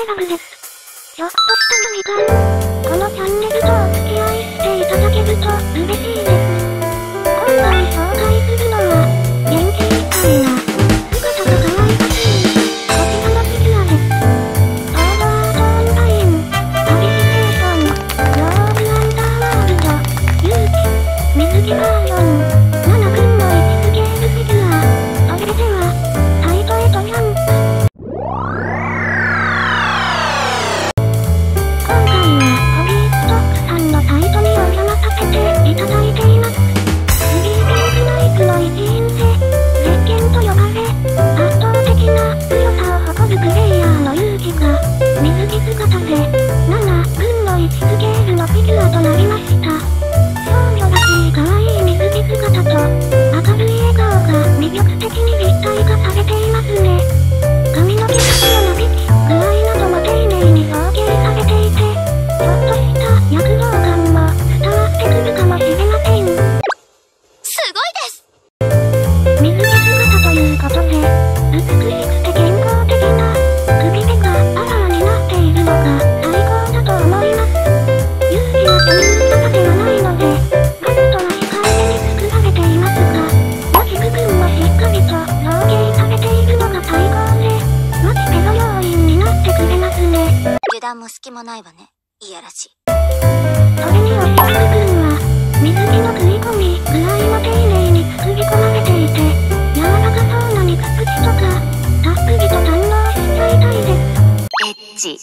ラグです。ちょっとした飲み会、このチャンネルとお付き合いしていただけると嬉しいです。今回紹介するのは、元気いっぱいな姿と可愛らしいこちらのフィギュアです。ソードアートオンライン、旅ステーション、ローブアンダーワールド、勇気、水着バージョン、7分の1スケールフィギュア。それでは、サイトへとジャンプ。今回は、ホビーストックさんのサイトにお邪魔させていただいています。スリーピングナイツの一員で、ゼッケンと呼ばれ、圧倒的な強さを誇るプレイヤーの勇気が、水着姿で、7分の1スケールのフィギュアとなりました。少女らしい可愛い水着姿と、明るい笑顔が魅力的に立体化されていますね。髪の毛先のなびき、具合なども丁寧に造形されていて、ちょっとした躍動感も伝わってくるかもしれません。 すごいです。 水着姿ということで、美しくて健康的な首手がアラーになっているのが最高だと思います。勇気は女優型ではないので、バストは控えめに作られていますが、持ち部分もしっかりと造形されているのが最高で、持ちペロ要因になってくれますね。 油断も隙もないわね。いやらしい。 それにお尻部分は、水着の食い込み具合も丁寧に作り込まれていて、柔らかそうな肉口とか、たっぷりと堪能しちゃいたいです。 エッチ。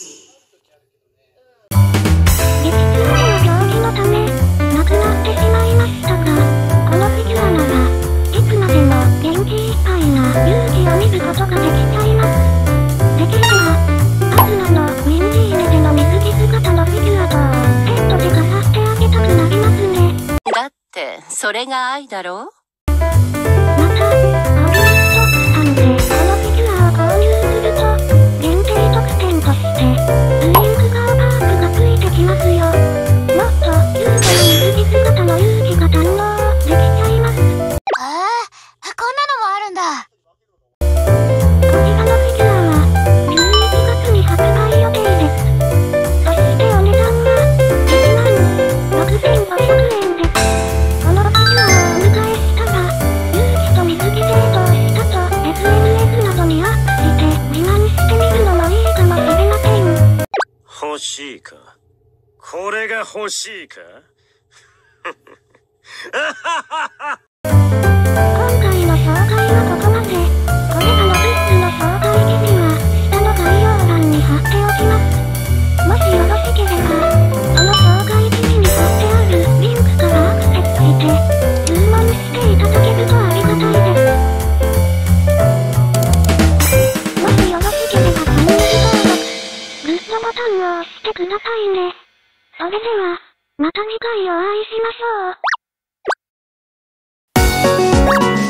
激痛での競技のため、なくなってしまいましたが、このフィギュアなら、いつまでも元気いっぱいな勇気を見ることができちゃいます。できれば、アスナのウィンジーネでの水着姿のフィギュアとセットで飾ってあげたくなりますね。 だって、それが愛だろう？ また、ホビーストックさんでこのフィギュアを購入すると、限定特典として、ウインクガーパークがついてきますよ。もっと優雅な水着姿の勇気が堪能できちゃいます。 こんなのもあるんだ。 こちらのフィギュアは、11月に発売予定です。そしてお値段は、16,500円です。このフィギュアをお迎えしたら、勇気と水着デートをしたと SNS などにアップして自慢してみるのもいいかもしれません。 欲しいか？これが欲しいか？ 今回の紹介はここまで。これらのグッズの紹介記事は下の概要欄に貼っておきます。もしよろしければ、その紹介記事に貼ってあるリンクからアクセスして注文していただけるとありがたいです。もしよろしければチャンネル登録、グッドボタンを押してくださいね。それでは、また次回お会いしましょう。